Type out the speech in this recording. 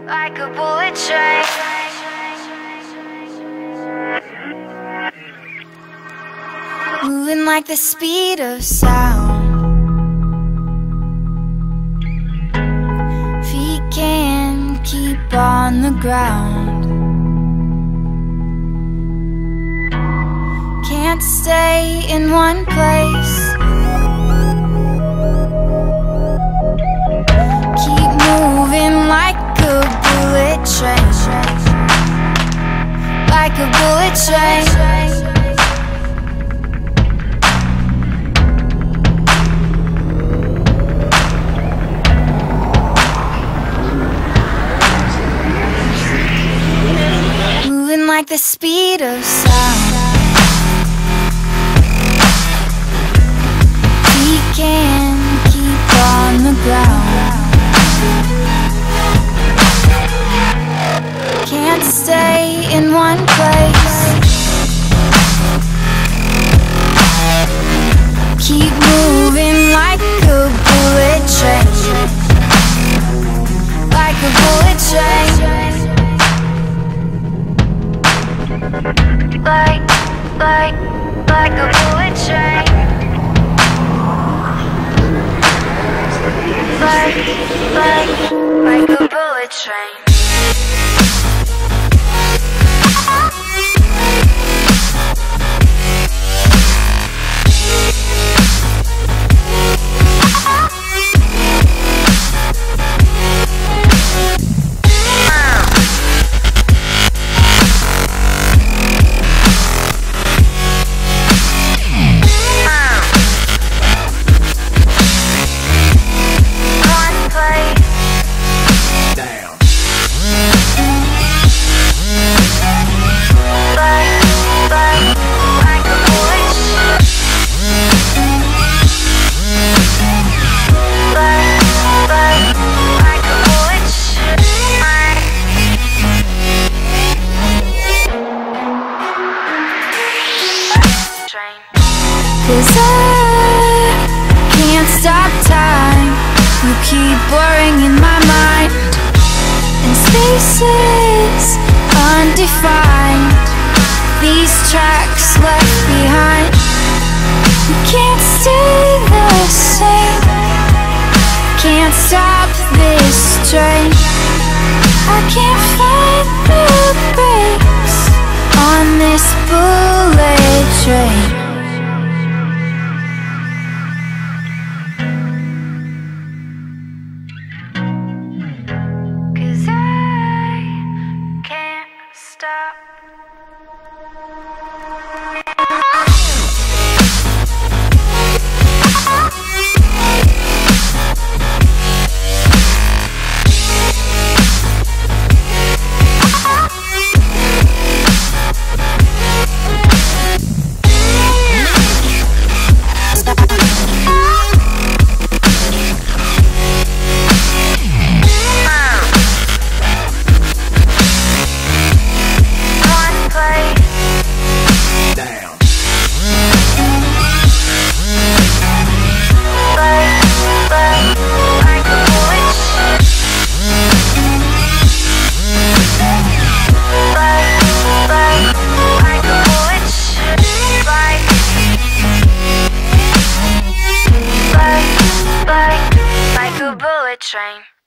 like a bullet train. Moving like the speed of sound. Feet can't keep on the ground. Can't stay in one place. Keep moving like a bullet train. Like a bullet train. Moving like the speed of sound. He can't keep on the ground. Can't stay in one place. Keep moving like a bullet train. Like a bullet train. Like a bullet train. Like a bullet train. Cause I can't stop time. You keep blurring in my mind, and spaces undefined. These tracks left behind. You can't stay the same. Can't stop this train. I can't find the brakes on this bullet train. Stop. Like a bullet train.